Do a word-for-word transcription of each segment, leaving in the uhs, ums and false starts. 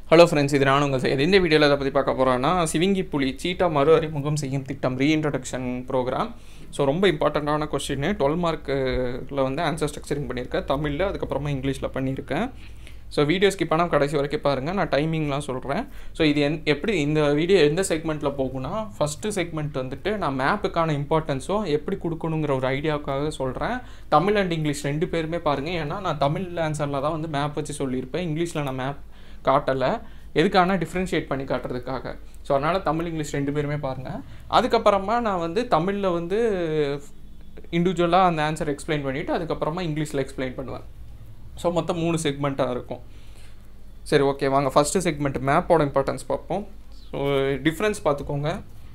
Hello friends, இது நான் உங்கள் சையத். இந்த வீடியோவில் அதை பற்றி பார்க்க போகிறோன்னா சிவிங்கி புலி சீட்டா மறு அறிமுகம் செய்யும் திட்டம் ரீஇன்ட்ரடக்ஷன் ப்ரோக்ராம். ஸோ ரொம்ப இம்பார்ட்டண்ட்டான கொஸ்டின். டுவெல் மார்க்கில் வந்து ஆன்சர் ஸ்ட்ரக்சரிங் பண்ணியிருக்கேன் தமிழில், அதுக்கப்புறமா இங்கிலீஷில் பண்ணியிருக்கேன். ஸோ வீடியோ ஸ்கிப் பண்ணால் கடைசி வரைக்கும் பாருங்கள், நான் டைமிங்லாம் சொல்கிறேன். ஸோ இது என் எப்படி இந்த வீடியோ எந்த செக்மெண்ட்டில் போகும்னா, ஃபஸ்ட்டு செக்மெண்ட் வந்துட்டு நான் மேப்புக்கான இம்பார்ட்டன்ஸும் எப்படி கொடுக்கணுங்கிற ஒரு ஐடியாவுக்காக சொல்கிறேன். தமிழ் அண்ட் இங்கிலீஷ் ரெண்டு பேருமே பாருங்கள். ஏன்னா நான் தமிழ் ஆன்சரில் தான் வந்து மேப் வச்சு சொல்லியிருப்பேன், இங்கிலீஷில் நான் மேப் காட்டலை. எதுக்கான டிஃப்ரென்ஷியேட் பண்ணி காட்டுறதுக்காக. ஸோ அதனால் தமிழ் இங்கிலீஷ் ரெண்டு பேருமே பாருங்கள். அதுக்கப்புறமா நான் வந்து தமிழில் வந்து இண்டிவிஜுவலாக அந்த ஆன்சர் எக்ஸ்பிளைன் பண்ணிவிட்டு அதுக்கப்புறமா இங்கிலீஷில் எக்ஸ்பிளைன் பண்ணுவேன். ஸோ மொத்தம் மூணு செக்மெண்ட்டாக இருக்கும். சரி, ஓகே, வாங்க ஃபஸ்ட்டு செக்மெண்ட் மேப்போட இம்பார்ட்டன்ஸ் பார்ப்போம். ஸோ டிஃப்ரென்ஸ் பார்த்துக்கோங்க.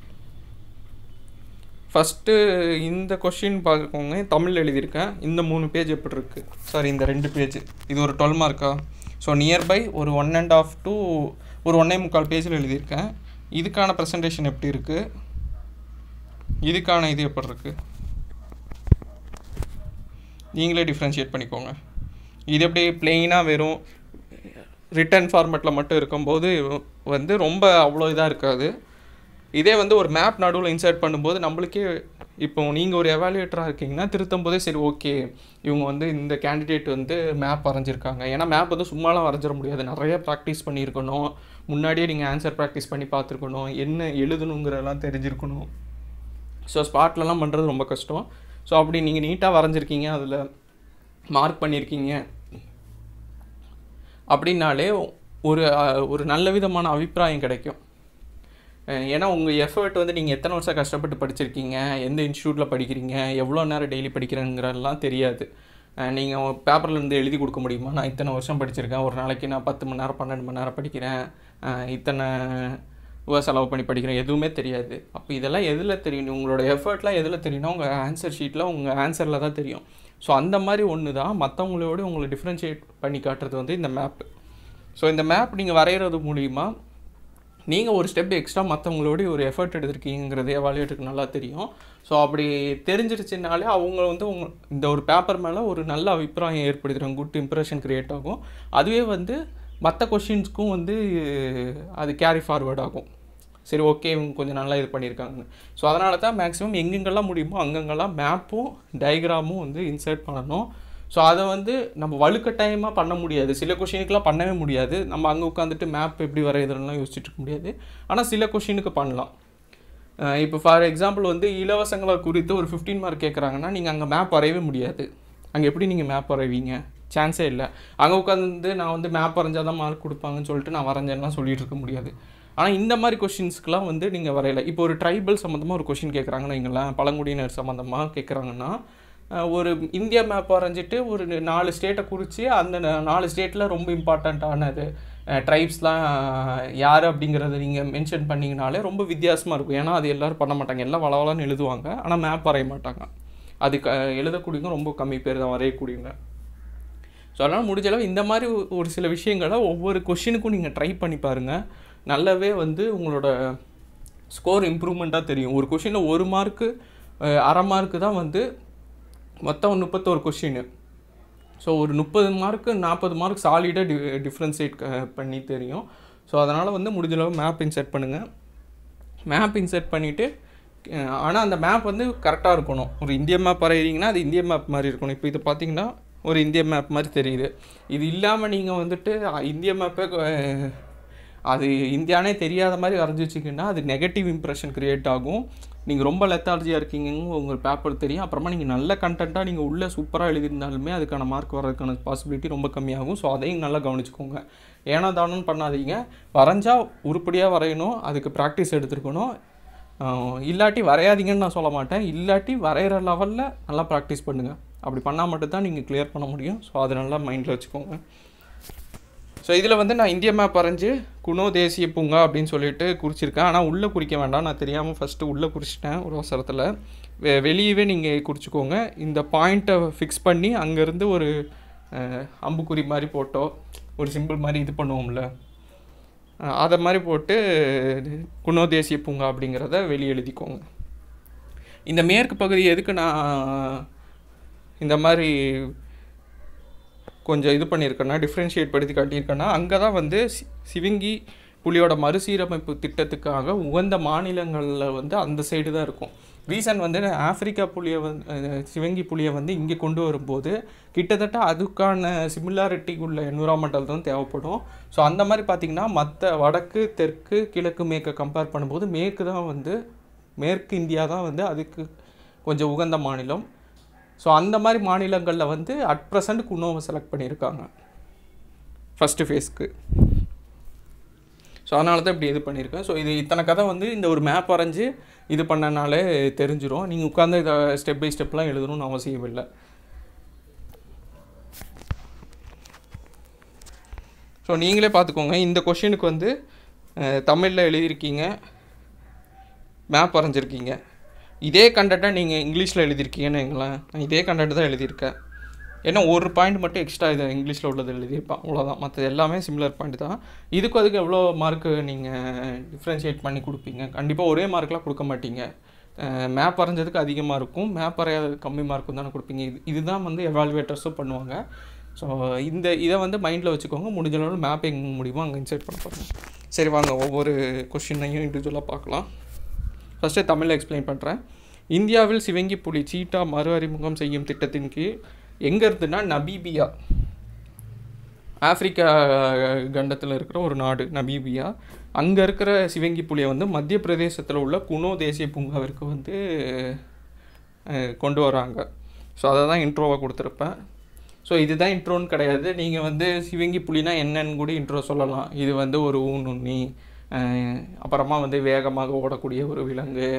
ஃபஸ்ட்டு இந்த கொஷின் பார்த்துக்கோங்க, தமிழ் எழுதியிருக்கேன். இந்த மூணு பேஜ் எப்படி இருக்குது, சாரி இந்த ரெண்டு பேஜ், இது ஒரு டுவெல் மார்க்கா. ஸோ நியர்பை ஒரு ஒன் அண்ட் ஆஃப் டூ ஒரு ஒன்றே முக்கால் பேஜில் எழுதியிருக்கேன். இதுக்கான ப்ரெசன்டேஷன் எப்படி இருக்குது, இதுக்கான இது எப்படி இருக்குது, நீங்களே டிஃப்ரென்ஷியேட் பண்ணிக்கோங்க. இது எப்படி பிளெயினாக வெறும் ரிட்டன் ஃபார்மேட்டில் மட்டும் இருக்கும்போது வந்து ரொம்ப அவ்வளோ இதாக இருக்காது. இதே வந்து ஒரு மேப் நடுவில் இன்சர்ட் பண்ணும்போது நம்மளுக்கே, இப்போ நீங்கள் ஒரு எவாலுவேட்டராக இருக்கீங்கன்னா திருத்தும் போதே சரி ஓகே இவங்க வந்து இந்த கேண்டிடேட் வந்து மேப் வரைஞ்சிருக்காங்க. ஏன்னா மேப் வந்து சும்மாலாம் வரைஞ்சிட முடியாது, நிறைய ப்ராக்டிஸ் பண்ணியிருக்கணும், முன்னாடியே நீங்கள் ஆன்சர் ப்ராக்டிஸ் பண்ணி பார்த்துருக்கணும், என்ன எழுதணுங்கிறதெல்லாம் தெரிஞ்சிருக்கணும். ஸோ ஸ்பாட்லலாம் பண்ணுறது ரொம்ப கஷ்டம். ஸோ அப்படி நீங்கள் நீட்டாக வரைஞ்சிருக்கீங்க, அதில் மார்க் பண்ணியிருக்கீங்க அப்படின்னாலே ஒரு ஒரு நல்ல விதமான அபிப்பிராயம் கிடைக்கும். ஏன்னா உங்கள் எஃபர்ட் வந்து நீங்கள் எத்தனை வருஷம் கஷ்டப்பட்டு படிச்சிருக்கீங்க, எந்த இன்ஸ்டியூட்டில் படிக்கிறீங்க, எவ்வளோ நேரம் டெய்லி படிக்கிறேங்கிறதெல்லாம் தெரியாது. நீங்கள் பேப்பர்லேருந்து எழுதி கொடுக்க முடியுமா, நான் இத்தனை வருஷம் படிச்சிருக்கேன், ஒரு நாளைக்கு நான் பத்து மணி நேரம் பன்னெண்டு மணி நேரம் படிக்கிறேன், இத்தனை ரூபா செலவு பண்ணி படிக்கிறேன், எதுவுமே தெரியாது. அப்போ இதெல்லாம் எதில் தெரியும், உங்களோட எஃபர்ட்லாம் எதில் தெரியும்னா உங்கள் ஆன்சர் ஷீட்டில் உங்கள் ஆன்சரில் தான் தெரியும். ஸோ அந்த மாதிரி ஒன்று தான் மற்றவங்களோட உங்களை டிஃப்ரென்ஷியேட் பண்ணி காட்டுறது வந்து இந்த மேப்பு. ஸோ இந்த மேப் நீங்கள் வரைகிறது மூலிமா நீங்கள் ஒரு ஸ்டெப் எக்ஸ்ட்ரா மற்றவங்களோட ஒரு எஃபர்ட் எடுத்திருக்கீங்கிறது எவாலுவேட்டருக்கு நல்லா தெரியும். ஸோ அப்படி தெரிஞ்சிருச்சுனாலே அவங்க வந்து உங்க இந்த ஒரு பேப்பர் மேலே ஒரு நல்ல அபிப்பிராயம் ஏற்படுத்துகிறாங்க, குட் இம்ப்ரெஷன் க்ரியேட் ஆகும். அதுவே வந்து மற்ற கொஷின்ஸ்க்கும் வந்து அது கேரி ஃபார்வர்ட் ஆகும். சரி ஓகே இவங்க கொஞ்சம் நல்லா இது பண்ணியிருக்காங்க. ஸோ அதனால தான் மேக்ஸிமம் எங்கெங்கெல்லாம் முடியுமோ அங்கங்கெல்லாம் மேப்பும் டயக்ராமும் வந்து இன்சர்ட் பண்ணணும். ஸோ அதை வந்து நம்ம வலுக்கட்டாயமாக பண்ண முடியாது, சில கொஷினுக்கெலாம் பண்ணவே முடியாது. நம்ம அங்கே உட்காந்துட்டு மேப் எப்படி வரையுதுலாம் யோசிச்சுட்டு இருக்க முடியாது. ஆனால் சில கொஷினுக்கு பண்ணலாம். இப்போ ஃபார் எக்ஸாம்பிள் வந்து இலவசங்களை குறித்து ஒரு ஃபிஃப்டீன் மார்க் கேட்குறாங்கன்னா நீங்கள் அங்கே மேப் வரையவே முடியாது. அங்கே எப்படி நீங்கள் மேப் வரைவீங்க, சான்ஸே இல்லை. அங்கே உட்காந்து நான் வந்து மேப் வரைஞ்சால் தான் மார்க் கொடுப்பாங்கன்னு சொல்லிட்டு நான் வரைஞ்சேன்னா சொல்லிகிட்டு இருக்க முடியாது. ஆனால் இந்த மாதிரி கொஷின்ஸ்க்கெலாம் வந்து நீங்கள் வரையலை. இப்போ ஒரு ட்ரைபல் சம்மந்தமாக ஒரு கொஷின் கேட்குறாங்கன்னு வைங்களேன், பழங்குடியினர் சம்மந்தமாக கேட்குறாங்கன்னா ஒரு இந்தியா மேப் வரைஞ்சிட்டு ஒரு நாலு ஸ்டேட்டை குறித்து அந்த நாலு ஸ்டேட்டில் ரொம்ப இம்பார்ட்டண்ட்டானது ட்ரைப்ஸ்லாம் யார் அப்படிங்கிறத நீங்கள் மென்ஷன் பண்ணிங்கனாலே ரொம்ப வித்தியாசமாக இருக்கும். ஏன்னா அது எல்லோரும் பண்ண மாட்டாங்க, எல்லாம் வளவலான்னு எழுதுவாங்க, ஆனால் மேப் வரைய மாட்டாங்க. அது க எழுதக்கூடியவங்க ரொம்ப கம்மி பேர் தான் வரையக்கூடியவங்க. ஸோ அதனால் முடிஞ்சளவு இந்த மாதிரி ஒரு சில விஷயங்களை ஒவ்வொரு கொஷினுக்கும் நீங்கள் ட்ரை பண்ணி பாருங்கள். நல்லாவே வந்து உங்களோட ஸ்கோர் இம்ப்ரூவ்மெண்ட்டாக தெரியும். ஒரு கொஷினில் ஒரு மார்க்கு அரை மார்க்கு தான் வந்து மொத்தம் முப்பத்தோரு கொஷின். ஸோ ஒரு முப்பது மார்க்கு நாற்பது மார்க் சாலிடாக டி டிஃப்ரென்ஷியேட் பண்ணி தெரியும். ஸோ அதனால் வந்து முடிஞ்சளவு மேப் இன்சர்ட் பண்ணுங்கள். மேப் இன்சர்ட் பண்ணிவிட்டு, ஆனால் அந்த மேப் வந்து கரெக்டாக இருக்கணும். ஒரு இந்திய மேப் வரைகிறீங்கன்னா அது இந்திய மேப் மாதிரி இருக்கணும். இப்போ இது பார்த்திங்கன்னா ஒரு இந்திய மேப் மாதிரி தெரியுது. இது இல்லாமல் நீங்கள் வந்துட்டு இந்திய மேப்பே அது இந்தியானே தெரியாத மாதிரி வரைஞ்சி வச்சிங்கன்னா அது நெகட்டிவ் இம்ப்ரெஷன் க்ரியேட் ஆகும். நீங்கள் ரொம்ப லெத்தாலஜியாக இருக்கீங்கன்னு உங்கள் பேப்பர் தெரியும். அப்புறமா நீங்கள் நல்ல கண்டென்ட்டாக நீங்கள் உள்ளே சூப்பராக எழுதியிருந்தாலுமே அதுக்கான மார்க் வர்றதுக்கான பாசிபிலிட்டி ரொம்ப கம்மியாகும். ஸோ அதையும் நல்லா கவனிச்சுக்கோங்க. ஏன்னா தானும் பண்ணாதீங்க. வரைஞ்சால் உருப்படியாக வரையணும், அதுக்கு ப்ராக்டிஸ் எடுத்துருக்கணும். இல்லாட்டி வரையாதீங்கன்னு நான் சொல்ல மாட்டேன், இல்லாட்டி வரைகிற லெவலில் நல்லா ப்ராக்டிஸ் பண்ணுங்கள். அப்படி பண்ணால் மட்டும்தான் நீங்கள் கிளியர் பண்ண முடியும். ஸோ அதை நல்லா மைண்டில் வச்சுக்கோங்க. ஸோ இதில் வந்து நான் இந்திய மேப் வரைஞ்சி குணோ தேசிய பூங்கா அப்படின்னு சொல்லிட்டு குறிச்சிருக்கேன். ஆனால் உள்ளே குறிக்க வேண்டாம், நான் தெரியாமல் ஃபஸ்ட்டு உள்ளே குறிச்சிட்டேன் ஒரு அவசரத்தில். வெ வெளியவே நீங்கள் குறிச்சிக்கோங்க. இந்த பாயிண்ட்டை ஃபிக்ஸ் பண்ணி அங்கேருந்து ஒரு அம்புக்குறி மாதிரி போட்டோ ஒரு சிம்பிள் மாதிரி இது பண்ணுவோம்ல, அதை மாதிரி போட்டு குணோ தேசிய பூங்கா அப்படிங்கிறத வெளியே எழுதிக்கோங்க. இந்த மேற்கு பகுதி எதுக்கு நான் இந்த மாதிரி கொஞ்சம் இது பண்ணியிருக்கேன்னா, டிஃப்ரென்ஷியேட் படுத்தி காட்டியிருக்கேன்னா, அங்கே தான் வந்து சி சிவிங்கி புலியோட மறுசீரமைப்பு திட்டத்துக்காக உகந்த மாநிலங்களில் வந்து அந்த சைடு தான் இருக்கும். ரீசன் வந்து ஆஃப்ரிக்கா புலியை வந்து சிவங்கி புலியை வந்து இங்கே கொண்டு வரும்போது கிட்டத்தட்ட அதுக்கான சிமிலாரிட்டி உள்ள என்விரான்மெண்டல் தான் தேவைப்படும். ஸோ அந்த மாதிரி பார்த்திங்கன்னா மற்ற வடக்கு தெற்கு கிழக்கு மேற்கை கம்பேர் பண்ணும்போது மேற்கு தான் வந்து மேற்கு இந்தியா தான் வந்து அதுக்கு கொஞ்சம் உகந்த மாநிலம். ஸோ அந்த மாதிரி மாநிலங்களில் வந்து அட் ப்ரெசண்ட் குனோவை செலக்ட் பண்ணியிருக்காங்க ஃபஸ்ட்டு ஃபேஸ்க்கு. ஸோ அதனால தான் இப்படி இது பண்ணியிருக்கேன். ஸோ இது இத்தனை கதை வந்து இந்த ஒரு மேப் வரைஞ்சி இது பண்ணனாலே தெரிஞ்சிடும். நீங்கள் உட்காந்து இதை ஸ்டெப் பை ஸ்டெப்லாம் எழுதணும்னு அவசியம் இல்லை. ஸோ நீங்களே பார்த்துக்கோங்க, இந்த கொஷினுக்கு வந்து தமிழில் எழுதியிருக்கீங்க, மேப் வரைஞ்சிருக்கீங்க. இதே கண்டென்ட்டை நீங்கள் இங்கிலீஷில் எழுதியிருக்கீங்கன்னு வைங்களேன், நான் இதே கண்டென்ட் தான் எழுதியிருக்கேன். ஏன்னா ஒரு பாயிண்ட் மட்டும் எக்ஸ்ட்ரா இதை இங்கிலீஷில் உள்ளது எழுதியிருப்பான், அவ்வளோதான். மற்ற எல்லாமே சிமிலர் பாயிண்ட் தான். இதுக்கு அதுக்கு எவ்வளோ மார்க்கு நீங்கள் டிஃப்ரென்ஷியேட் பண்ணி கொடுப்பீங்க? கண்டிப்பாக ஒரே மார்க்கெலாம் கொடுக்க மாட்டீங்க. மேப் வரைஞ்சதுக்கு அதிகமாக இருக்கும், மேப் வரையாததுக்கு கம்மி மார்க்கும் தானே கொடுப்பீங்க. இது இதுதான் வந்து எவால்வேட்டர்ஸும் பண்ணுவாங்க. ஸோ இந்த இதை வந்து மைண்டில் வச்சுக்கோங்க. முடிஞ்ச அளவு மேப் எங்கே முடியுமோ அங்கே இன்சைட் பண்ண போகிறேன். சரி வாங்க ஒவ்வொரு கொஷினையும் இண்டிவிஜுவலாக பார்க்கலாம். ஃபஸ்ட்டு தமிழில் எக்ஸ்பிளைன் பண்ணுறேன். இந்தியாவில் சிவங்கி புலி சீட்டா மறு அறிமுகம் செய்யும் திட்டத்தின் கீழ் எங்கே இருந்துன்னா நமீபியா, ஆஃப்ரிக்கா கண்டத்தில் இருக்கிற ஒரு நாடு நமீபியா, அங்கே இருக்கிற சிவங்கி புலியை வந்து மத்திய பிரதேசத்தில் உள்ள குனோ தேசிய பூங்காவிற்கு வந்து கொண்டு வராங்க. ஸோ அதை தான் இன்ட்ரோவாக கொடுத்துருப்பேன். ஸோ இதுதான் இன்ட்ரோன்னு கிடையாது. நீங்கள் வந்து சிவங்கி புலினா என்னன்னு கூட இன்ட்ரோ சொல்லலாம். இது வந்து ஒரு ஊனுண்ணி, அப்புறமா வந்து வேகமாக ஓடக்கூடிய ஒரு விலங்கு,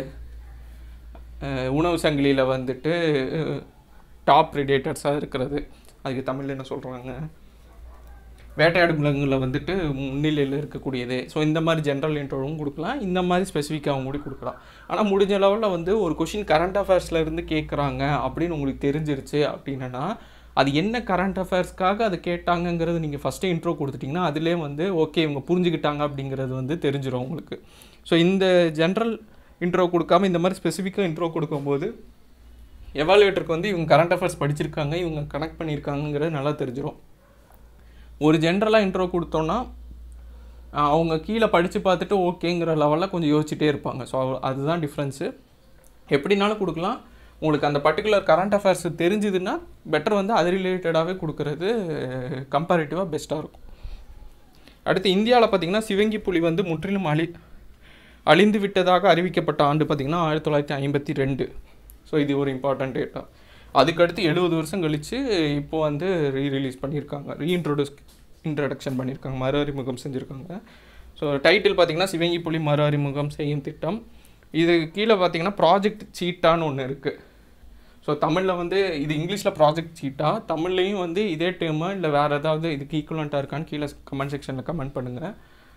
உணவு சங்கிலியில் வந்துட்டு டாப் ப்ரிடேட்டர்ஸாக இருக்கிறது. அதுக்கு தமிழில் என்ன சொல்கிறாங்க, வேட்டையாடும் விலங்குகளில் வந்துட்டு முன்னிலையில் இருக்கக்கூடியது. ஸோ இந்த மாதிரி ஜென்ரல் இன்ட்ரோவும் கொடுக்கலாம், இந்த மாதிரி ஸ்பெசிஃபிக்காகவும் கூட கொடுக்கலாம். ஆனால் முடிஞ்ச லெவலில் வந்து ஒரு கொஷின் கரண்ட் அஃபேர்ஸில் இருந்து கேட்குறாங்க அப்படின்னு உங்களுக்கு தெரிஞ்சிருச்சு அப்படின்னா அது என்ன கரண்ட் அஃபேர்ஸ்க்காக அது கேட்டாங்கங்கிறது நீங்கள் ஃபஸ்ட்டு இன்ட்ரோ கொடுத்துட்டிங்கன்னா அதிலே வந்து ஓகே இவங்க புரிஞ்சுக்கிட்டாங்க அப்படிங்கிறது வந்து தெரிஞ்சிடும் உங்களுக்கு. ஸோ இந்த ஜென்ரல் இன்ட்ரோ கொடுக்காம இந்த மாதிரி ஸ்பெசிஃபிக்காக இன்ட்ரோ கொடுக்கும்போது எவாலுவேட்டருக்கு வந்து இவங்க கரண்ட் அஃபேர்ஸ் படிச்சிருக்காங்க, இவங்க கனெக்ட் பண்ணியிருக்காங்கிறது நல்லா தெரிஞ்சிடும். ஒரு ஜென்ரலாக இன்ட்ரோ கொடுத்தோன்னா அவங்க கீழே படித்து பார்த்துட்டு ஓகேங்கிற லெவலில் கொஞ்சம் யோசிச்சுட்டே இருப்பாங்க. ஸோ அதுதான் டிஃப்ரென்ஸு. எப்படினாலும் கொடுக்கலாம். உங்களுக்கு அந்த பர்டிகுலர் கரண்ட் அஃபேர்ஸ் தெரிஞ்சுதுன்னா பெட்டர் வந்து அது ரிலேட்டடாகவே கொடுக்குறது கம்பேரிட்டிவாக பெஸ்ட்டாக இருக்கும். அடுத்து இந்தியாவில் பார்த்திங்கன்னா சிவங்கி புலி வந்து முற்றிலும் அழி அழிந்து விட்டதாக அறிவிக்கப்பட்ட ஆண்டு பார்த்திங்கன்னா ஆயிரத்தி தொள்ளாயிரத்தி ஐம்பத்தி ரெண்டு. ஸோ இது ஒரு இம்பார்ட்டன்ட் டேட்டா. அதுக்கடுத்து எழுபது வருஷம் கழித்து இப்போது வந்து ரீ ரிலீஸ் பண்ணியிருக்காங்க, ரீஇன்ட்ரோடியூஸ் இன்ட்ரடக்ஷன் பண்ணியிருக்காங்க, மறு அறிமுகம் செஞ்சுருக்காங்க. ஸோ டைட்டில் பார்த்திங்கன்னா சிவங்கி புலி மறு அறிமுகம் செய்யும் திட்டம். இது கீழே பார்த்திங்கன்னா ப்ராஜெக்ட் சீட்டான்னு ஒன்று இருக்குது. ஸோ தமிழில் வந்து இது இங்கிலீஷில் ப்ராஜெக்ட் சீட்டா, தமிழ்லேயும் வந்து இதே டேர்மா இல்லை வேறு ஏதாவது இதுக்கு ஈக்குவலண்ட்டாக இருக்கான்னு கீழே கமெண்ட் செக்ஷனில் கமெண்ட் பண்ணுங்கள்.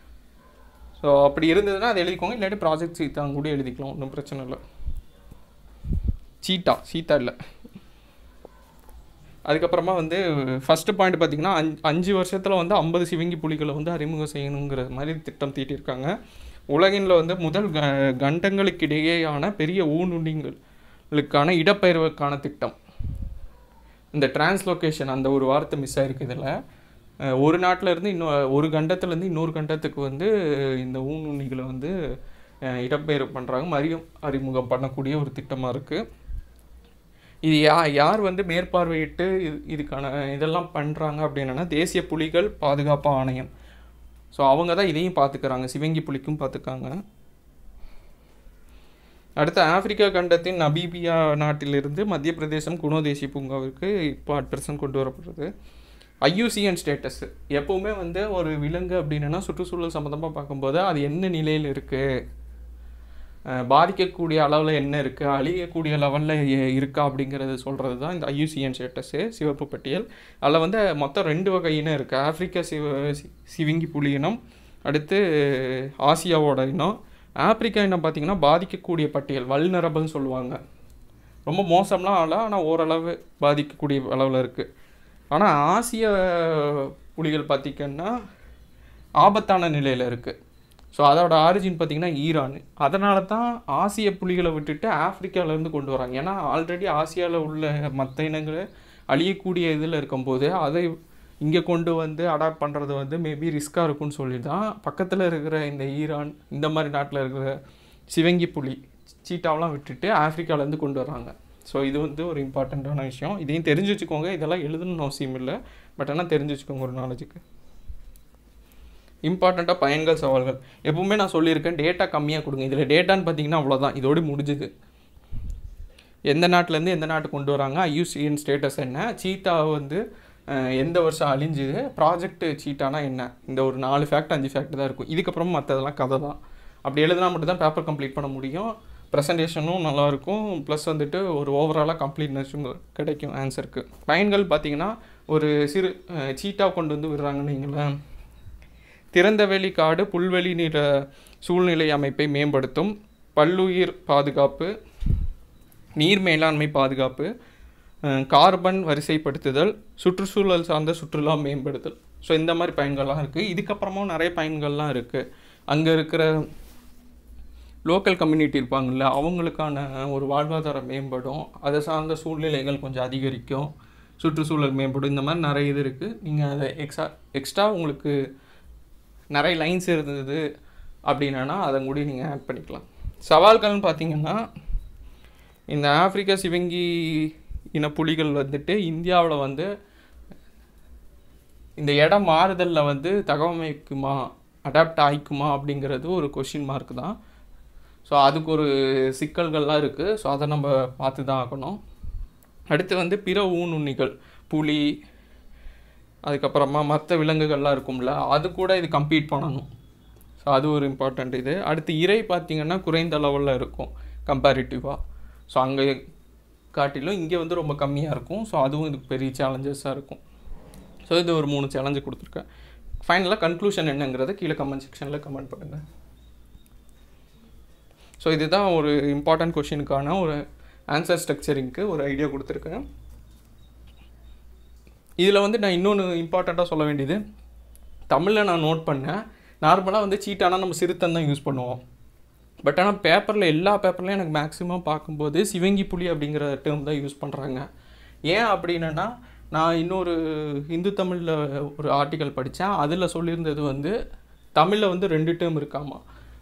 ஸோ அப்படி இருந்ததுன்னா அதை எழுதிக்கோங்க, இல்லாட்டி ப்ராஜெக்ட் சீட்டாங்க கூட எழுதிக்கலாம், ஒன்றும் பிரச்சனை இல்லை. சீட்டா சீட்டா இல்லை. அதுக்கப்புறமா வந்து ஃபஸ்ட்டு பாயிண்ட் பார்த்திங்கன்னா அஞ்சு அஞ்சு வருஷத்தில் வந்து ஐம்பது சிவங்கி புலிகளை வந்து அறிமுகம் செய்யணுங்கிற மாதிரி திட்டம் தீட்டியிருக்காங்க. உலகில் வந்து முதல் க கண்டங்களுக்கிடையேயான பெரிய ஊனுண்ணிகளுக்கான இடப்பெயர்வுக்கான திட்டம். இந்த டிரான்ஸ்லொகேஷன் அந்த ஒரு வார்த்தை மிஸ் ஆகிருக்கு இதில். ஒரு நாட்டில் இருந்து இன்னும் ஒரு கண்டத்துலேருந்து இன்னொரு கண்டத்துக்கு வந்து இந்த ஊனுண்ணிகளை வந்து இடப்பெயர்வு பண்ணுறாங்க, மறியும் அறிமுகம் பண்ணக்கூடிய ஒரு திட்டமாக இருக்குது. இது யா யார் வந்து மேற்பார்வையிட்டு இது இதுக்கான இதெல்லாம் பண்ணுறாங்க அப்படின்னா தேசிய புலிகள் பாதுகாப்பு ஆணையம். ஸோ அவங்க தான் இதையும் பார்த்துக்கிறாங்க, சிவங்கி புலிக்கும் பார்த்துக்காங்க. அடுத்து ஆப்பிரிக்கா கண்டத்தின் நமீபியா நாட்டிலிருந்து மத்திய பிரதேசம் குனோ தேசிய பூங்காவிற்கு இப்போ அட் ப்ரெசன்ட் கொண்டு வரப்படுறது. ஐயூசிஎன் ஸ்டேட்டஸ் எப்போவுமே வந்து ஒரு விலங்கு அப்படின்னா சுற்றுச்சூழல் சம்மந்தமாக பார்க்கும்போது அது என்ன நிலையில் இருக்குது, பாதிக்கக்கூடிய அளவில் என்ன இருக்குது, அழியக்கூடிய லெவலில் இருக்கா அப்படிங்கிறது சொல்கிறது தான் இந்த ஐயூசிஎன் ஸ்டேட்டஸு, சிவப்பு பட்டியல். அதில் வந்து மொத்தம் ரெண்டு வகை இனம் இருக்குது. ஆப்பிரிக்கா சிவ சிவிங்கி புலி இனம், அடுத்து ஆசியாவோட இனம். ஆப்பிரிக்கா இனம் பார்த்திங்கன்னா பாதிக்கக்கூடிய பட்டியல், வல்னரபிள்னு சொல்லுவாங்க. ரொம்ப மோசம்லாம் ஆகல, ஆனால் ஓரளவு பாதிக்கக்கூடிய அளவில் இருக்குது. ஆனால் ஆசிய புலிகள் பார்த்திங்கன்னா ஆபத்தான நிலையில் இருக்குது. ஸோ அதோட ஆரிஜின் பார்த்திங்கன்னா ஈரான். அதனால தான் ஆசிய புலிகளை விட்டுட்டு ஆஃப்ரிக்காவிலேருந்து கொண்டு வராங்க. ஏன்னா ஆல்ரெடி ஆசியாவில் உள்ள மற்ற இனங்களை அழியக்கூடிய இதில் இருக்கும்போது அதை இங்கே கொண்டு வந்து அடாப்ட் பண்ணுறது வந்து மேபி ரிஸ்க்காக இருக்கும்னு சொல்லி தான் பக்கத்தில் இருக்கிற இந்த ஈரான் இந்த மாதிரி நாட்டில் இருக்கிற சிவங்கி புலி சீட்டாவெலாம் விட்டுட்டு ஆஃப்ரிக்காவிலேருந்து கொண்டு வர்றாங்க. ஸோ இது வந்து ஒரு இம்பார்ட்டண்ட்டான விஷயம். இதையும் தெரிஞ்சு வச்சுக்கோங்க. இதெல்லாம் எழுதணும்னு அவசியம் இல்லை, பட் ஆனால் தெரிஞ்சு வச்சுக்கோங்க ஒரு நாலேஜுக்கு. இம்பார்ட்டண்ட்டாக பயன்கள் சவால்கள் எப்பவுமே நான் சொல்லியிருக்கேன், டேட்டா கம்மியாக கொடுங்க. இதில் டேட்டான்னு பார்த்தீங்கன்னா அவ்வளோதான், இதோடு முடிஞ்சுது. எந்த நாட்டிலேருந்து எந்த நாட்டு கொண்டு வராங்க, ஐயூசிஎன் ஸ்டேட்டஸ் என்ன, சீட்டா வந்து எந்த வருஷம் அழிஞ்சுது, ப்ராஜெக்ட் சீட்டானா என்ன, இந்த ஒரு நாலு ஃபேக்ட் அஞ்சு ஃபேக்ட் தான் இருக்கும். இதுக்கப்புறம் மற்றதெல்லாம் கதை தான். அப்படி எழுதினா மட்டும் தான் பேப்பர் கம்ப்ளீட் பண்ண முடியும். ப்ரெசன்டேஷனும் நல்லாயிருக்கும், ப்ளஸ் வந்துட்டு ஒரு ஓவராலாக கம்ப்ளீட்னஸும் கிடைக்கும் ஆன்சருக்கு. பயன்கள் பார்த்திங்கன்னா, ஒரு சிறு சீட்டா கொண்டு வந்து விடுறாங்கன்னு வைங்களேன். திறந்தவெளி காடு புல்வெளி நில சூழ்நிலை அமைப்பை மேம்படுத்தும், பல்லுயிர் பாதுகாப்பு, நீர் மேலாண்மை பாதுகாப்பு, கார்பன் வரிசைப்படுத்துதல், சுற்றுச்சூழல் சார்ந்த சுற்றுலா மேம்படுத்தல். ஸோ இந்த மாதிரி பயன்கள்லாம் இருக்குது. இதுக்கப்புறமும் நிறைய பயன்கள்லாம் இருக்குது. அங்கே இருக்கிற லோக்கல் கம்யூனிட்டி இருப்பாங்கள்ல, அவங்களுக்கான ஒரு வாழ்வாதாரம் மேம்படும், அதை சார்ந்த சூழ்நிலைகள் கொஞ்சம் அதிகரிக்கும், சுற்றுச்சூழல் மேம்படும். இந்த மாதிரி நிறைய இது இருக்குது. நீங்கள் அதை எக்ஸ்ட்ரா எக்ஸ்ட்ரா உங்களுக்கு நிறைய லைன்ஸ் இருந்தது அப்படின்னா அதை கூட நீங்கள் ஆட் பண்ணிக்கலாம். சவால்கள்னு பார்த்தீங்கன்னா, இந்த ஆப்பிரிக்கா சிவங்கி இன புலிகள் வந்துட்டு இந்தியாவில் வந்து இந்த இடம் மாறுதலில் வந்து தகவமைக்குமா, அடாப்ட் ஆகிக்குமா அப்படிங்கிறது ஒரு கொஷின் மார்க் தான். ஸோ அதுக்கு ஒரு சிக்கல்கள்லாம் இருக்குது. ஸோ அதை நம்ம பார்த்து தான் ஆகணும். அடுத்து வந்து பிற ஊனுண்ணிகள், புலி, அதுக்கப்புறமா மற்ற விலங்குகள்லாம் இருக்கும்ல, அது கூட இது கம்பீட் பண்ணணும். ஸோ அது ஒரு இம்பார்ட்டண்ட் இது. அடுத்து இறை பார்த்திங்கன்னா குறைந்த லெவலில் இருக்கும் கம்பேரிட்டிவாக. ஸோ அங்கே காட்டிலும் இங்கே வந்து ரொம்ப கம்மியாக இருக்கும். ஸோ அதுவும் இதுக்கு பெரிய சேலஞ்சஸாக இருக்கும். ஸோ இது ஒரு மூணு சேலஞ்சு கொடுத்துருக்கேன். ஃபைனலாக கன்க்ளூஷன் என்னங்கிறத கீழே கமெண்ட் செக்ஷனில் கமெண்ட் பண்ணுங்கள். ஸோ இதுதான் ஒரு இம்பார்ட்டன்ட் கொஷினுக்கான ஒரு ஆன்சர் ஸ்ட்ரக்சரிங்க்கு ஒரு ஐடியா கொடுத்துருக்கேன். இதில் வந்து நான் இன்னொன்று இம்பார்ட்டண்ட்டாக சொல்ல வேண்டியது, தமிழில் நான் நோட் பண்ணேன், நார்மலாக வந்து சீட்டானா நம்ம சிறுத்தன் தான் யூஸ் பண்ணுவோம். பட் ஆனால் பேப்பரில் எல்லா பேப்பர்லையும் எனக்கு மேக்ஸிமம் பார்க்கும்போது சிவங்கி புலி அப்படிங்கிற டேர்ம் தான் யூஸ் பண்ணுறாங்க. ஏன் அப்படின்னா, நான் இன்னொரு இந்து தமிழில் ஒரு ஆர்டிக்கல் படித்தேன், அதில் சொல்லியிருந்தது வந்து தமிழில் வந்து ரெண்டு டேர்ம் இருக்காமா.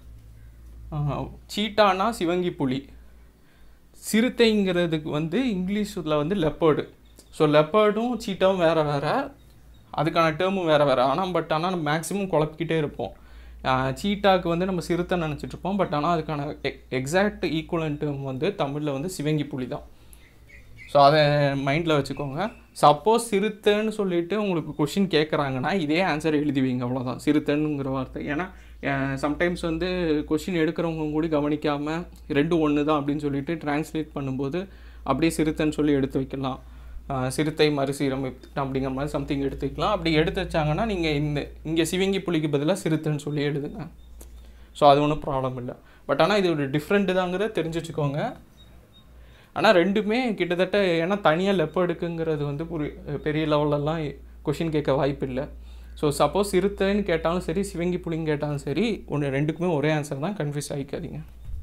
சீட்டானா சிவங்கி புலி, சிறுத்தைங்கிறதுக்கு வந்து இங்கிலீஷில் வந்து லெப்பர்டு. ஸோ லெப்பர்டும் சீட்டாவும் வேறு வேறு, அதுக்கான டேர்மும் வேறு வேறு. ஆனால் பட் ஆனால் நம்ம மேக்ஸிமம் குழப்பிக்கிட்டே இருப்போம். சீட்டாவுக்கு வந்து நம்ம சிறுத்தை நினச்சிட்ருப்போம், பட் ஆனால் அதுக்கான எக் எக்ஸாக்ட் ஈக்குவலன்ட் டேர்ம் வந்து தமிழில் வந்து சிவங்கி புலி தான். ஸோ அதை மைண்டில் வச்சுக்கோங்க. சப்போஸ் சிறுத்தைன்னு சொல்லிவிட்டு உங்களுக்கு கொஷின் கேட்குறாங்கன்னா இதே ஆன்சர் எழுதி வைங்க, அவ்வளோதான், சிறுத்தைன்னுங்கிற வார்த்தை. ஏன்னா சம்டைம்ஸ் வந்து கொஷின் எடுக்கிறவங்க கூட கவனிக்காமல் ரெண்டு ஒன்று தான் அப்படின்னு சொல்லிட்டு டிரான்ஸ்லேட் பண்ணும்போது அப்படியே சிறுத்தைன்னு சொல்லி எடுத்து வைக்கலாம். சிறுத்தை மறுசீரமைப்பு அப்படிங்கிற மாதிரி சம்திங் எடுத்து வைக்கலாம். அப்படி எடுத்து வச்சாங்கன்னா நீங்கள் இந்த இங்கே சிவங்கி புலிக்கு பதிலாக சிறுத்தைன்னு சொல்லி எழுதுங்க. ஸோ அது ஒன்றும் ப்ராப்ளம் இல்லை. பட் ஆனால் இது ஒரு டிஃப்ரெண்ட்டு தாங்கிறத தெரிஞ்சு வச்சுக்கோங்க. ஆனால் ரெண்டுமே கிட்டத்தட்ட, ஏன்னா தனியாக லெப்பர்டுக்குங்கிறது வந்து ஒரு பெரிய லெவலெல்லாம் கொஷின் கேட்க வாய்ப்பு இல்லை. ஸோ சப்போஸ் சிறுத்தைன்னு கேட்டாலும் சரி, சிவங்கி புலின்னு கேட்டாலும் சரி, ஒன்று ரெண்டுக்குமே ஒரே ஆன்சர் தான், கன்ஃபியூஸ் ஆகிக்காதீங்க.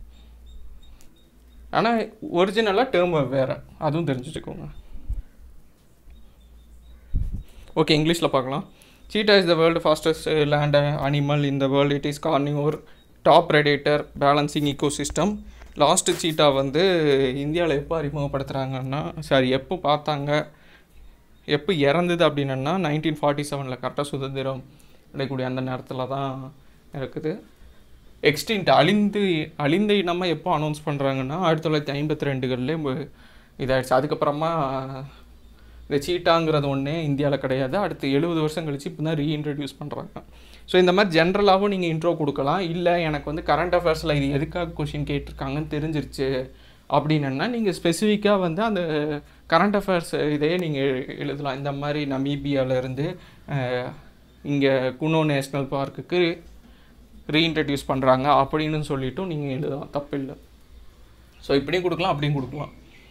ஆனால் ஒரிஜினலாக டேர்ம் வேறு, அதுவும் தெரிஞ்சு வச்சுக்கோங்க. ஓகே, இங்கிலீஷில் பார்க்கலாம். Cheetah is the world fastest land animal in the world. It is carnivore, top predator, balancing ecosystem. Last cheetah வந்து இந்தியாவில் எப்போ அறிமுகப்படுத்துகிறாங்கன்னா, சாரி எப்போ பார்த்தாங்க, எப்போ இறந்தது அப்படின்னா நைன்டீன் ஃபார்ட்டி செவனில் கரெக்டாக சுதந்திரம் அடையக்கூடிய அந்த நேரத்தில் தான் இருக்குது. எக்ஸ்டின்ட், அழிந்து அழிந்த இனமாக எப்போ அனௌன்ஸ் பண்ணுறாங்கன்னா ஆயிரத்தி தொள்ளாயிரத்தி ஐம்பத்தி ரெண்டுகள்லேயே இதாகிடுச்சு. அதுக்கப்புறமா இந்த சீட்டாங்கிறது ஒன்றே இந்தியாவில் கிடையாது. அடுத்து எழுபது வருஷம் கழிச்சு இப்போ தான் ரீஇன்ட்ரடியூஸ் பண்ணுறாங்க. ஸோ இந்த மாதிரி ஜென்ரலாகவும் நீங்கள் இன்ட்ரோ கொடுக்கலாம். இல்லை எனக்கு வந்து கரண்ட் அஃபேர்ஸில் இது எதுக்காக கொஷின் கேட்டிருக்காங்கன்னு தெரிஞ்சிருச்சு அப்படின்னா நீங்கள் ஸ்பெசிஃபிக்காக வந்து அந்த கரண்ட் அஃபேர்ஸ் இதையே நீங்கள் எழுதலாம். இந்த மாதிரி நமீபியாவிலேருந்து இங்கே குனோ நேஷ்னல் பார்க்குக்கு ரீஇன்ட்ரடியூஸ் பண்ணுறாங்க அப்படின்னு சொல்லிவிட்டும் நீங்கள் எழுதலாம், தப்பில்லை. ஸோ இப்படியும் கொடுக்கலாம், அப்படியும் கொடுக்கலாம்.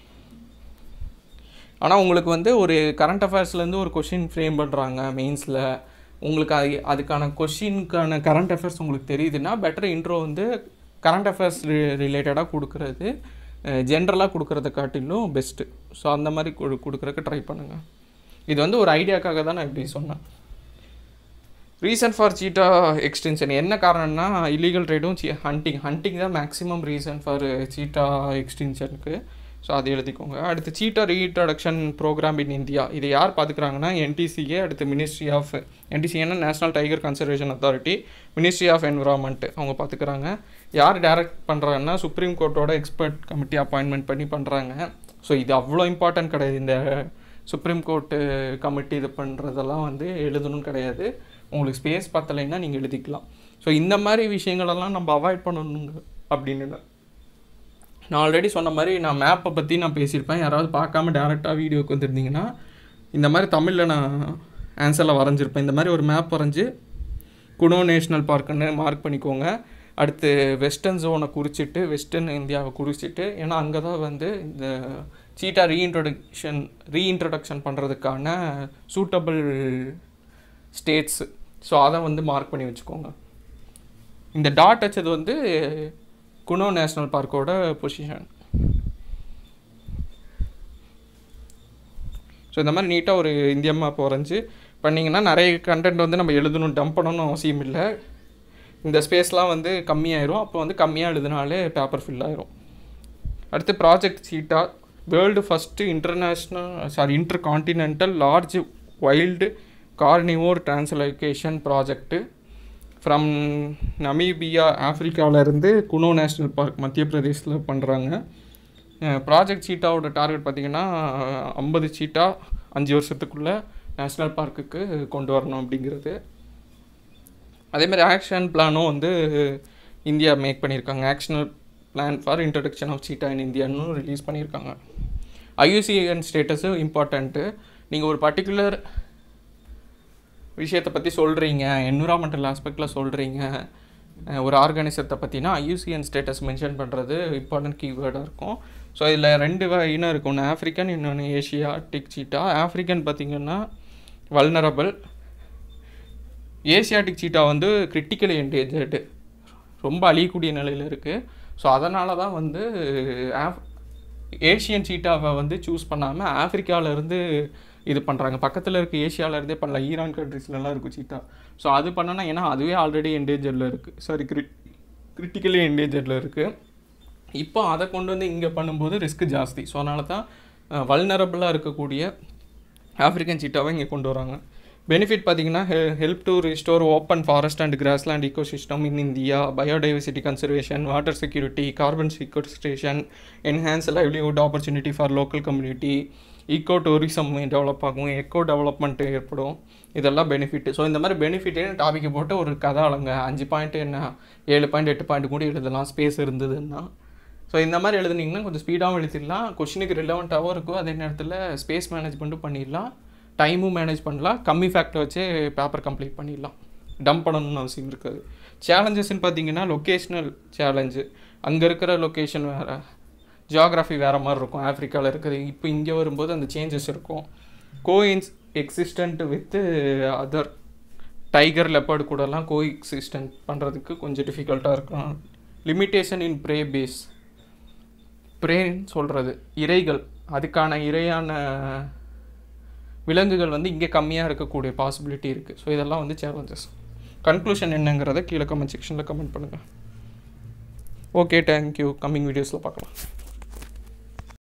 ஆனால் உங்களுக்கு வந்து ஒரு கரண்ட் அஃபேர்ஸ்லேருந்து ஒரு கொஷின் ஃப்ரேம் பண்ணுறாங்க மெயின்ஸில், உங்களுக்கு அது அதுக்கான கொஷினுக்கான கரண்ட் அஃபேர்ஸ் உங்களுக்கு தெரியுதுன்னா பெட்டர் இன்ட்ரோ வந்து கரண்ட் அஃபேர்ஸ் ரிலேட்டடாக கொடுக்குறது ஜென்ரலாக கொடுக்குறத காட்டிலும் பெஸ்ட்டு. ஸோ அந்த மாதிரி கொடு கொடுக்குறதுக்கு ட்ரை பண்ணுங்கள். இது வந்து ஒரு ஐடியாக்காக தான் நான் இப்படி சொன்னேன். ரீசன் ஃபார் சீட்டா எக்ஸ்டென்ஷன் என்ன காரணம்னா இல்லீகல் ட்ரேடும் சி ஹண்டிங் ஹண்டிங் தான் மேக்ஸிமம் ரீசன் ஃபார் சீட்டா எக்ஸ்டென்ஷனுக்கு. ஸோ அது எழுதிக்கோங்க. அடுத்து cheetah reintroduction programme in India, இதை யார் பார்த்துக்கிறாங்கன்னா என்டிசிஏ, அடுத்து மினிஸ்ட்ரி ஆஃப் என்டிசிஏன்னா national tiger conservation authority, ministry of environment அவங்க பார்த்துக்கிறாங்க. யார் டைரக்ட் பண்ணுறாங்கன்னா சுப்ரீம் கோர்ட்டோட எக்ஸ்பர்ட் கமிட்டி அப்பாயின்மெண்ட் பண்ணி பண்ணுறாங்க. ஸோ இது அவ்வளோ இம்பார்ட்டன்ட் கிடையாது. இந்த சுப்ரீம் கோர்ட்டு கமிட்டி இது பண்ணுறதெல்லாம் வந்து எழுதணும்னு கிடையாது. உங்களுக்கு ஸ்பேஸ் பத்தலைன்னா நீங்கள் எழுதிக்கலாம். ஸோ இந்த மாதிரி விஷயங்களெல்லாம் நம்ம அவாய்ட் பண்ணணுங்க அப்படின்னு நான் ஆல்ரெடி சொன்ன மாதிரி நான் மேப்பை பற்றி நான் பேசியிருப்பேன். யாராவது பார்க்காம டேரெக்டாக வீடியோக்கு வந்துருந்தீங்கன்னா இந்த மாதிரி தமிழில் நான் ஆன்சரில் வரைஞ்சிருப்பேன். இந்த மாதிரி ஒரு மேப் வரைஞ்சி குணோ நேஷ்னல் பார்க்குன்னு மார்க் பண்ணிக்கோங்க. அடுத்து வெஸ்டர்ன் ஜோனை குறிச்சிட்டு வெஸ்டர்ன் இந்தியாவை குறிச்சிட்டு, ஏன்னா அங்கே தான் வந்து இந்த சீட்டா ரீஇன்ட்ரொடக்ஷன் ரீஇன்ட்ரடக்ஷன் பண்ணுறதுக்கான சூட்டபிள் ஸ்டேட்ஸு. ஸோ அதை வந்து மார்க் பண்ணி வச்சுக்கோங்க. இந்த டாட் வச்சது வந்து குணோ நேஷ்னல் பார்க்கோட பொசிஷன். ஸோ இந்த மாதிரி நீட்டாக ஒரு இந்தியா மேப் வரைஞ்சி பண்ணிங்கன்னா நிறைய கண்டென்ட் வந்து நம்ம எழுதணும் டம்ப் பண்ணணும்னு அவசியம் இல்லை. இந்த ஸ்பேஸ்லாம் வந்து கம்மியாயிரும். அப்போ வந்து கம்மியாக எழுதினாலே பேப்பர் ஃபில் ஆயிரும். அடுத்து project cheetah world first international sorry inter continental large wild carnivore translocation project from Namibia ஆஃப்ரிக்காவிலேருந்து குணோ நேஷ்னல் பார்க் மத்திய பிரதேசில் பண்ணுறாங்க. ப்ராஜெக்ட் சீட்டாவோட டார்கெட் பார்த்திங்கன்னா ஐம்பது சீட்டா அஞ்சு வருஷத்துக்குள்ளே நேஷ்னல் பார்க்குக்கு கொண்டு வரணும் அப்படிங்கிறது. அதேமாதிரி ஆக்ஷன் பிளானும் வந்து இந்தியா மேக் பண்ணியிருக்காங்க. Actional plan for introduction of cheetah in இந்தியான்னு ரிலீஸ் பண்ணியிருக்காங்க. IUCN status important. நீங்கள் ஒரு பர்டிகுலர் விஷயத்தை பற்றி சொல்கிறீங்க, என்விரான்மெண்டல் ஆஸ்பெக்டில் சொல்கிறீங்க ஒரு ஆர்கானிசத்தை பற்றினா ஐயூசிஎன் ஸ்டேட்டஸ் மென்ஷன் பண்ணுறது இம்பார்ட்டன்ட் கீவேர்டாக இருக்கும். ஸோ இதில் ரெண்டு இனம் இருக்கும், ஒன்று ஆஃப்ரிக்கன், இன்னொன்று ஏஷியாட்டிக் சீட்டா. ஆஃப்ரிக்கன் பார்த்திங்கன்னா வல்னரபிள், ஏசியாட்டிக் சீட்டா வந்து கிரிட்டிக்கலி என்டேஞ்சர்டு, ரொம்ப அழியக்கூடிய நிலையில் இருக்குது. ஸோ அதனால தான் வந்து ஆஃப் ஏஷியன் சீட்டாவை வந்து சூஸ் பண்ணாமல் ஆஃப்ரிக்காவிலேருந்து இது பண்ணுறாங்க. பக்கத்தில் இருக்க ஏஷியாவிலேருந்தே பண்ணலாம். ஈரான் கண்ட்ரிஸ்லலாம் இருக்கும் சீட்டா. ஸோ அது பண்ணோன்னா ஏன்னா அதுவே ஆல்ரெடி என்டேஞ்சரில் இருக்குது, சாரி கிரிட் கிரிட்டிக்கலி என்டேஞ்சரில் இருக்குது. இப்போ அதை கொண்டு வந்து இங்கே பண்ணும்போது ரிஸ்க் ஜாஸ்தி. ஸோ அதனால தான் வல்னரபிளாக இருக்கக்கூடிய ஆஃப்ரிக்கன் சீட்டாவை இங்கே கொண்டு வராங்க. பெனிஃபிட் பார்த்திங்கன்னா ஹெ help to restore open forest and grassland ecosystem in India, biodiversity conservation, water security, carbon sequestration, enhance livelihood opportunity for local community, eco tourism develop ஆகும், எக்கோ டெவலப்மெண்ட் ஏற்படும். இதெல்லாம் பெனிஃபிட். ஸோ இந்த மாதிரி பெனிஃபிட்டே டாபிக் போட்டு ஒரு கதை ஆளுங்க அஞ்சு பாயிண்ட் என்ன ஏழு பாயிண்ட் எட்டு பாயிண்ட் கூட எழுதலாம் ஸ்பேஸ் இருந்ததுன்னா. ஸோ இந்த மாதிரி எழுதுனீங்கன்னா கொஞ்சம் ஸ்பீடாகவும் எழுதிடலாம், கொஷினுக்கு ரிலவெண்ட்டாகவும் இருக்கும், அதே நேரத்தில் ஸ்பேஸ் மேனேஜ்மெண்ட்டும் பண்ணிடலாம், டைமும் மேனேஜ் பண்ணலாம், கம்மி ஃபேக்டர் வச்சு பேப்பர் கம்ப்ளீட் பண்ணிடலாம், டம்ப் பண்ணணும்னு அவசியம் இருக்காது. சேலஞ்சஸ்ன்னு பார்த்தீங்கன்னா லொக்கேஷ்னல் சேலஞ்சு, அங்கே இருக்கிற லொக்கேஷன் வேறு, ஜியாகிராஃபி வேறு மாதிரி இருக்கும் ஆஃப்ரிக்காவில் இருக்கிறது. இப்போ இங்கே வரும்போது அந்த சேஞ்சஸ் இருக்கும். கோஇன்ஸ் existent with other tiger leopard கூடலாம் கோ எக்ஸிஸ்டன்ட் பண்ணுறதுக்கு கொஞ்சம் டிஃபிகல்ட்டாக இருக்கும். லிமிட்டேஷன் இன் ப்ரே பேஸ், ப்ரேன்னு சொல்கிறது இறைகள், அதுக்கான இறையான விலங்குகள் வந்து இங்கே கம்மியாக இருக்கக்கூடிய பாசிபிலிட்டி இருக்குது. ஸோ இதெல்லாம் வந்து சேலஞ்சஸ். கன்க்ளூஷன் என்னங்கிறத கீழே கமெண்ட் செக்ஷனில் கமெண்ட் பண்ணுங்கள். Okay, thank you. கம்மிங் வீடியோஸில் பார்க்கலாம்.